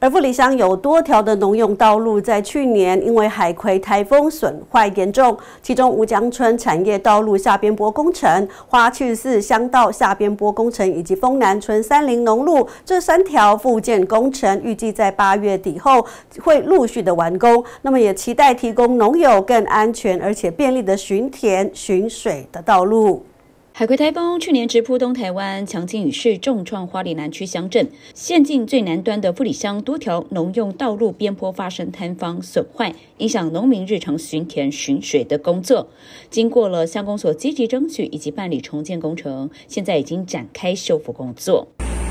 而富里乡有多条的农用道路在去年因为海葵台风损坏严重，其中吴江村产业道路下边坡工程、花趣寺乡道下边坡工程以及丰南村三林农路这3条复建工程，预计在8月底后会陆续的完工。那么也期待提供农友更安全而且便利的巡田巡水的道路。 海葵台风去年直扑东台湾，强劲雨势重创花莲南区乡镇，县境最南端的富里乡多条农用道路边坡发生坍方损坏，影响农民日常巡田巡水的工作。经过了乡公所积极争取以及办理重建工程，现在已经展开修复工作。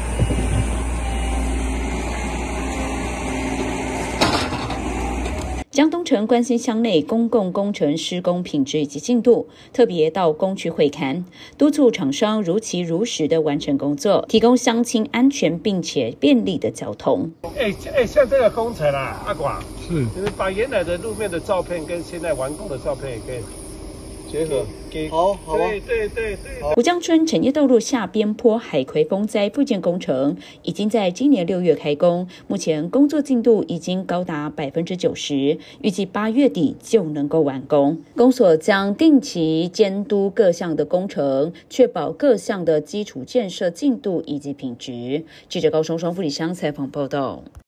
江东城关心乡内公共工程施工品质以及进度，特别到工区会勘，督促厂商如期如实的完成工作，提供乡亲安全并且便利的交通。 像这个工程啊，阿广是，就是把原来的路面的照片跟现在完工的照片也可以结合。好，对。 吴江村产业道路下边坡海葵风灾复建工程已经在今年6月开工，目前工作进度已经高达90%，预计8月底就能够完工。公所将定期监督各项的工程，确保各项的基础建设进度以及品质。记者高松双富里乡采访报道。